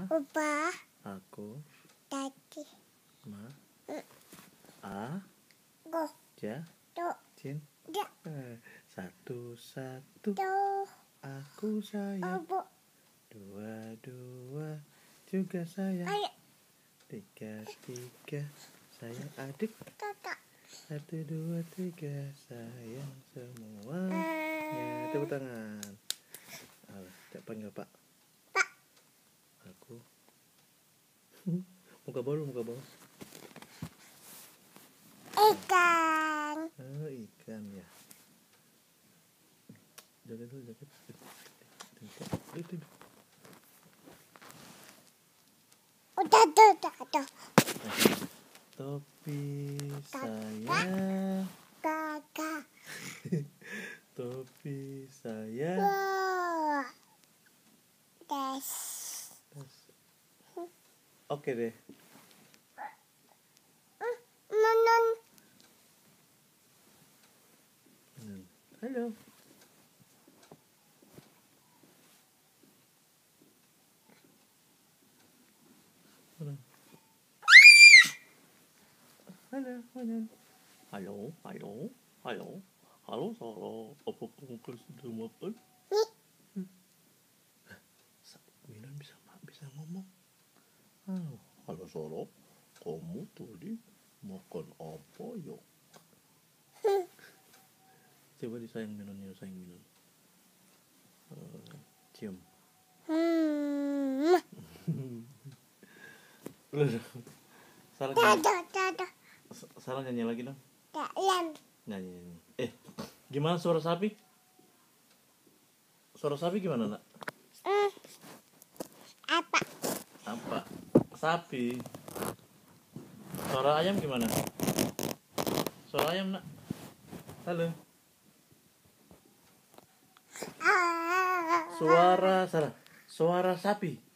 Opa. Aku. Tadi. Ma. A. Go. Ja. Do. Cin. Ja. Satu. Do. Aku sayang. Obo. Dua juga sayang. Ayo. Tiga sayang adik. Kakak. 1, 2, 3 sayang semuanya. Tepuk tangan. Tak panggil Pak. Pak. Aku. Muka bawah. Ikan. Oh, ikan ya. Jaket. Udah. Topi saya. Kakak. Topi saya. Wow. Tes. Oke deh. Nunun. Halo. Halo, Sarah. Apa kamu sudah makan? Minan bisa ngomong. Halo, Sarah. Kamu tadi makan apa ya? Coba disayang Minun. Cium. Sarah nyanyi lagi dong. Nyanyi. Gimana suara sapi? Suara sapi gimana, Nak? Apa? Sapi. Suara ayam gimana? Suara ayam, Nak. Halo. Suara sapi.